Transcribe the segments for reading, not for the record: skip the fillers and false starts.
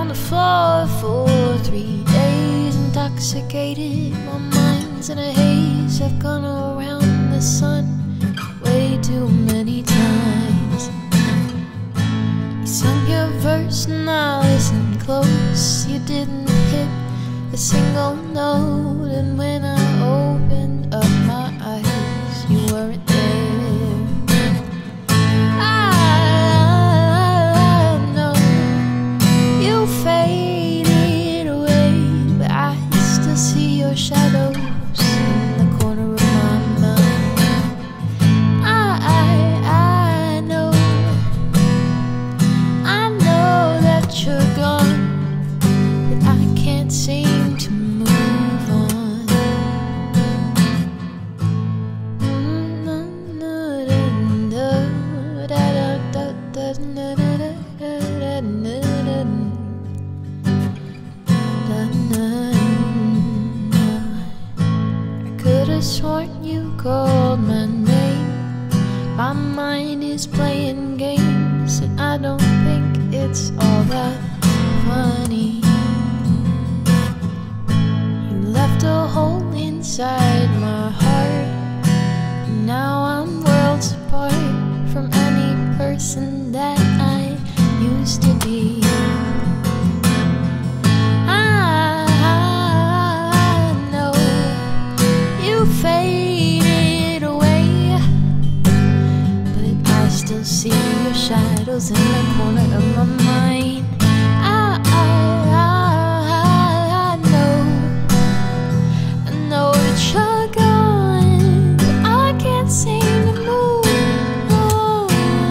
the floor for 3 days, intoxicated. My mind's in a haze. I've gone around the sun way too many times. You sung your verse and I listened close. You didn't hit a single note, and when I opened up my eyes, you weren't there. I know you faded away, but I still see your shadows in the corner of my mind. I know that you're gone, but I can't seem to move on. I could have sworn you called my name. My mind is playing games, and I don't think it's all that funny. You left a hole inside my heart, and now I'm worlds apart from any person that I used to be. I know you faded away, but I still see your shadows in the corner of my mind. I know that you're gone, but I can't seem to move on.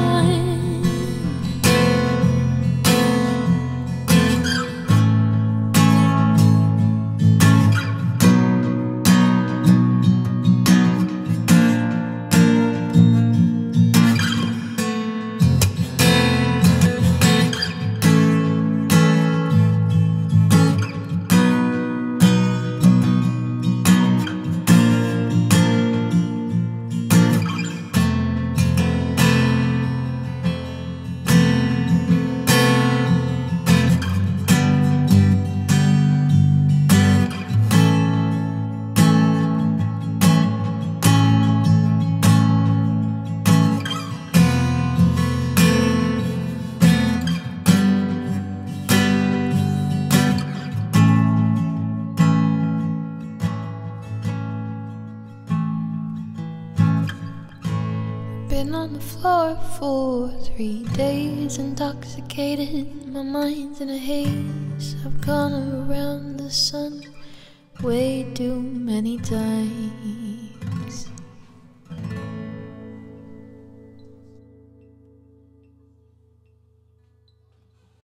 Been on the floor for 3 days, intoxicated. My mind's in a haze. I've gone around the sun way too many times.